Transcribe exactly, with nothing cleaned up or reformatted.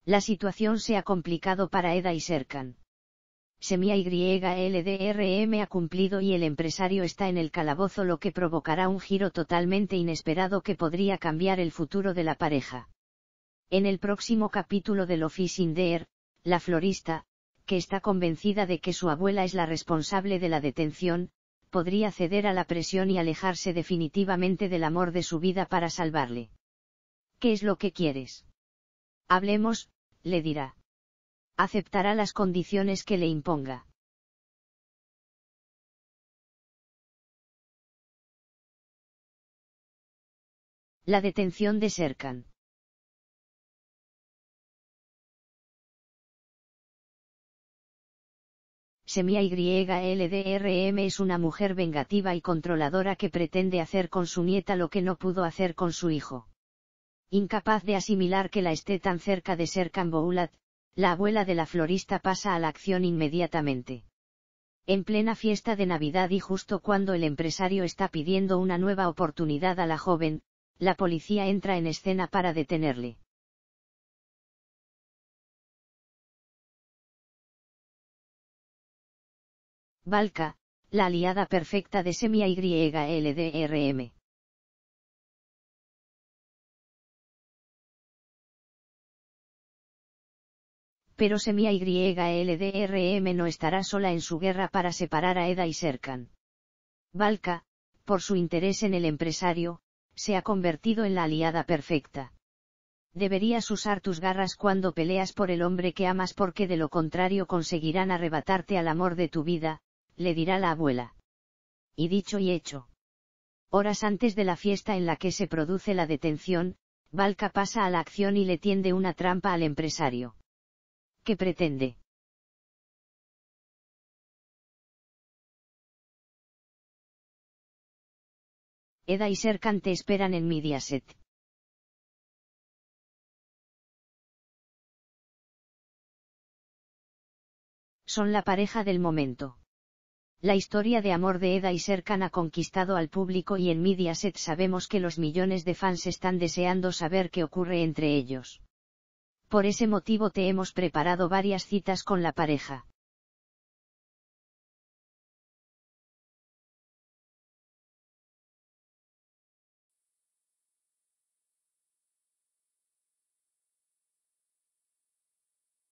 La situación se ha complicado para Eda y Serkan. Semia Y L D R M ha cumplido y el empresario está en el calabozo, lo que provocará un giro totalmente inesperado que podría cambiar el futuro de la pareja. En el próximo capítulo de Office in the Air, la florista, que está convencida de que su abuela es la responsable de la detención, podría ceder a la presión y alejarse definitivamente del amor de su vida para salvarle. ¿Qué es lo que quieres? Hablemos, le dirá. Aceptará las condiciones que le imponga. La detención de Serkan. Semia Y L D R M es una mujer vengativa y controladora que pretende hacer con su nieta lo que no pudo hacer con su hijo. Incapaz de asimilar que la esté tan cerca de Serkan Boulat, la abuela de la florista pasa a la acción inmediatamente. En plena fiesta de Navidad y justo cuando el empresario está pidiendo una nueva oportunidad a la joven, la policía entra en escena para detenerle. Valka, la aliada perfecta de Semia Y L D R M. Pero Semia Y L D R M no estará sola en su guerra para separar a Eda y Serkan. Valka, por su interés en el empresario, se ha convertido en la aliada perfecta. Deberías usar tus garras cuando peleas por el hombre que amas, porque de lo contrario conseguirán arrebatarte al amor de tu vida, le dirá la abuela. Y dicho y hecho. Horas antes de la fiesta en la que se produce la detención, Valka pasa a la acción y le tiende una trampa al empresario. ¿Qué pretende? Eda y Serkan te esperan en Mediaset. Son la pareja del momento. La historia de amor de Eda y Serkan ha conquistado al público y en Mediaset sabemos que los millones de fans están deseando saber qué ocurre entre ellos. Por ese motivo te hemos preparado varias citas con la pareja.